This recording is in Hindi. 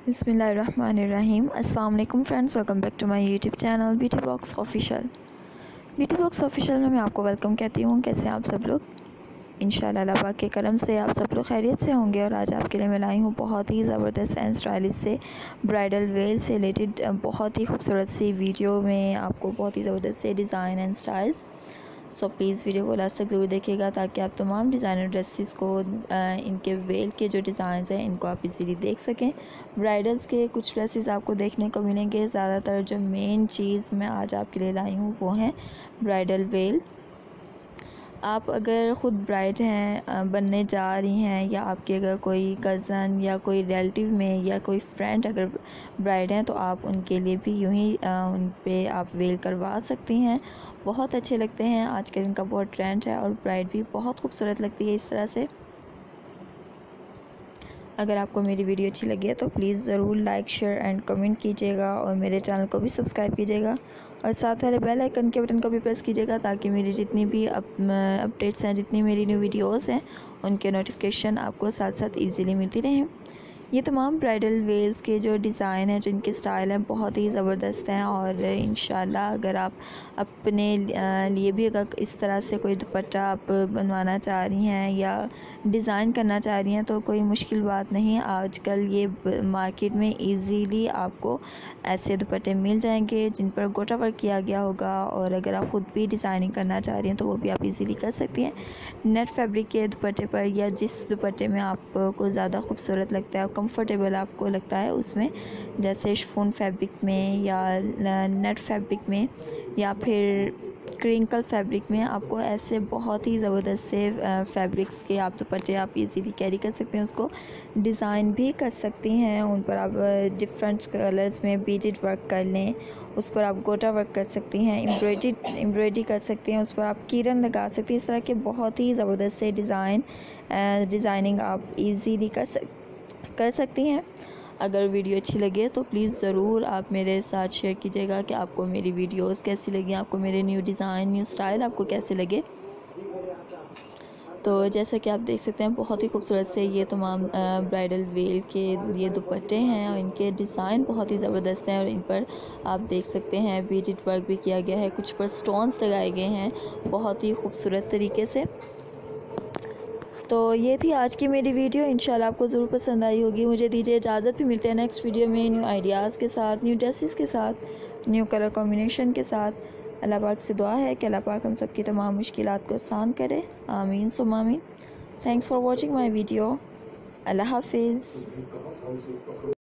बिस्मिल्लाहिर्रहमानिर्रहीम। अस्सलाम वालेकुम friends, welcome back to my YouTube channel Beauty Box Official. Beauty Box Official में मैं आपको वेलकम कहती हूँ। कैसे हैं आप सब लोग? इंशाल्लाह अल्लाह पाक के करम से आप सब लोग खैरियत से होंगे। और आज आपके लिए मैं लाई हूँ बहुत ही ज़बरदस्त एंड स्टाइलिश से ब्राइडल वेल से रिलेटेड बहुत ही खूबसूरत सी वीडियो में आपको बहुत ही ज़बरदस्त से design and styles. So please video को लास्ट तक ज़रूर देखिएगा ताकि आप तमाम डिज़ाइनर ड्रेसेस को इनके वेल के जो डिज़ाइंस हैं इनको आप इजीली देख सकें। ब्राइडल्स के कुछ ड्रेसेस आपको देखने को मिलेंगे। ज़्यादातर जो मेन चीज़ मैं आज आपके लिए लाई हूँ वो है ब्राइडल वेल। आप अगर ख़ुद ब्राइड हैं, बनने जा रही हैं, या आपके अगर कोई कज़न या कोई रिलेटिव में या कोई फ्रेंड अगर ब्राइड हैं तो आप उनके लिए भी यूँ ही उन पे आप वेल करवा सकती हैं। बहुत अच्छे लगते हैं, आजकल इनका बहुत ट्रेंड है और ब्राइड भी बहुत खूबसूरत लगती है इस तरह से। अगर आपको मेरी वीडियो अच्छी लगी है तो प्लीज़ ज़रूर लाइक शेयर एंड कमेंट कीजिएगा और मेरे चैनल को भी सब्सक्राइब कीजिएगा और साथ वाले बेल आइकन के बटन को भी प्रेस कीजिएगा ताकि मेरी जितनी भी अपडेट्स हैं, जितनी मेरी न्यू वीडियोस हैं, उनके नोटिफिकेशन आपको साथ साथ इजीली मिलती रहें। ये तमाम ब्राइडल वेल्स के जो डिज़ाइन हैं, जो इनके स्टाइल हैं, बहुत ही ज़बरदस्त हैं। और इंशाल्लाह अगर आप अपने लिए भी अगर इस तरह से कोई दुपट्टा आप बनवाना चाह रही हैं या डिज़ाइन करना चाह रही हैं तो कोई मुश्किल बात नहीं। आजकल ये मार्केट में इजीली आपको ऐसे दुपट्टे मिल जाएंगे जिन पर गोटा वर्क किया गया होगा। और अगर आप ख़ुद भी डिज़ाइनिंग करना चाह रही हैं तो वो भी आप इजीली कर सकती हैं नेट फैब्रिक के दुपट्टे पर, या जिस दुपट्टे में आपको ज़्यादा खूबसूरत लगता है, कंफर्टेबल आपको लगता है उसमें, जैसे शिफॉन फैब्रिक में या नेट फैब्रिक में या फिर क्रिंकल फैब्रिक में। आपको ऐसे बहुत ही ज़बरदस्त से फैब्रिक्स के आप दुपट्टे आप इजीली कैरी कर सकते हैं, उसको डिज़ाइन भी कर सकती हैं। उन पर आप डिफरेंट कलर्स में बीटेड वर्क कर लें, उस पर आप गोटा वर्क कर सकती हैं, एम्ब्रॉयडरी कर सकती हैं, उस पर आप कीरन लगा सकती हैं। इस तरह के बहुत ही ज़बरदस्त से डिज़ाइनिंग आप इजीली कर सकती हैं। अगर वीडियो अच्छी लगे तो प्लीज़ ज़रूर आप मेरे साथ शेयर कीजिएगा कि आपको मेरी वीडियोस कैसी लगी, आपको मेरे न्यू डिज़ाइन, न्यू स्टाइल आपको कैसे लगे। तो जैसा कि आप देख सकते हैं बहुत ही खूबसूरत से ये तमाम ब्राइडल वेल के ये दुपट्टे हैं और इनके डिज़ाइन बहुत ही ज़बरदस्त हैं। और इन पर आप देख सकते हैं बीटेड वर्क भी किया गया है, कुछ पर स्टोन्स लगाए गए हैं बहुत ही खूबसूरत तरीके से। तो ये थी आज की मेरी वीडियो, इंशाल्लाह आपको ज़रूर पसंद आई होगी। मुझे दीजिए इजाज़त, भी मिलते हैं नेक्स्ट वीडियो में न्यू आइडियाज़ के साथ, न्यू ड्रेसेस के साथ, न्यू कलर कॉम्बिनेशन के साथ। अल्लाह पाक से दुआ है कि अल्लाह पाक हम सब की तमाम मुश्किलात को आसान करे। आमीन सुम आमीन। Thanks for watching my video. अल्लाह हाफिज़।